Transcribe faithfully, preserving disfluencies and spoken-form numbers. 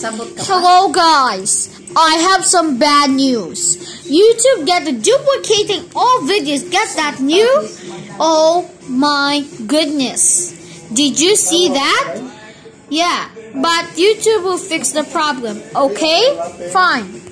Hello guys, I have some bad news. YouTube get duplicating all videos. Get that new? Oh my goodness. Did you see that? Yeah, but YouTube will fix the problem. Okay? Fine.